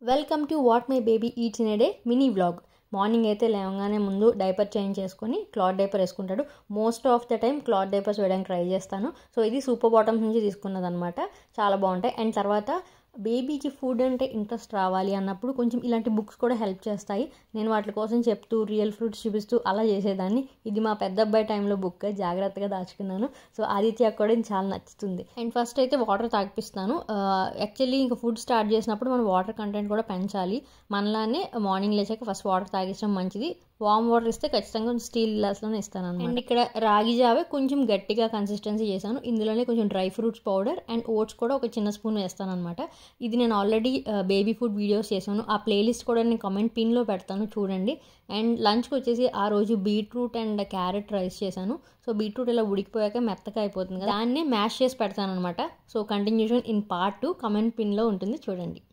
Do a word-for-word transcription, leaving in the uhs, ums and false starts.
Welcome to what my baby eats in a day mini vlog. Morning అయితే లేవగానే ముందు diaper change చేసుకొని cloth diaper వేసుకుంటాడు. Most of the time cloth diapers వేయడానికి try చేస్తాను. So ఇది సూపర్ బాటమ్స్ నుంచి తీసుకున్నది అనమాట, చాలా బాగుంటాయి. అండ్ తర్వాత బేబీకి ఫుడ్ అంటే ఇంట్రెస్ట్ రావాలి అన్నప్పుడు కొంచెం ఇలాంటి బుక్స్ కూడా హెల్ప్ చేస్తాయి. నేను వాటి కోసం చెప్తూ రియల్ ఫ్రూట్స్ చూపిస్తూ అలా చేసేదాన్ని. ఇది మా పెద్ద అబ్బాయి టైంలో బుక్, జాగ్రత్తగా దాచుకున్నాను. సో ఆదిత్య కూడా చాలా నచ్చుతుంది. అండ్ ఫస్ట్ అయితే వాటర్ తాగిపిస్తాను. యాక్చువల్లీ ఇంకా ఫుడ్ స్టార్ట్ చేసినప్పుడు మనం వాటర్ కంటెంట్ కూడా పెంచాలి. మనలానే మార్నింగ్ లేచాక ఫస్ట్ వాటర్ తాగించడం మంచిది. వామ్ వాటర్ ఇస్తే ఖచ్చితంగా స్టీల్ గ్లాస్లోనే ఇస్తాను అనమాట. అండ్ ఇక్కడ రాగి జావే కొంచెం గట్టిగా కన్సిస్టెన్సీ చేశాను. ఇందులోనే కొంచెం dry fruits powder and oats కూడా ఒక చిన్న స్పూన్ వేస్తాను అనమాట. ఇది నేను ఆల్రెడీ బేబీ ఫుడ్ వీడియోస్ చేశాను, ఆ ప్లేలిస్ట్ కూడా నేను కామెంట్ పిన్లో పెడతాను, చూడండి. అండ్ లంచ్కి వచ్చేసి ఆ రోజు బీట్రూట్ అండ్ క్యారెట్ రైస్ చేశాను. సో బీట్రూట్ ఇలా ఉడికిపోయాక మెత్తగా అయిపోతుంది కదా, దాన్ని మ్యాష్ చేసి పెడతాను అనమాట. So continuation in part two comment పిన్లో ఉంటుంది, చూడండి.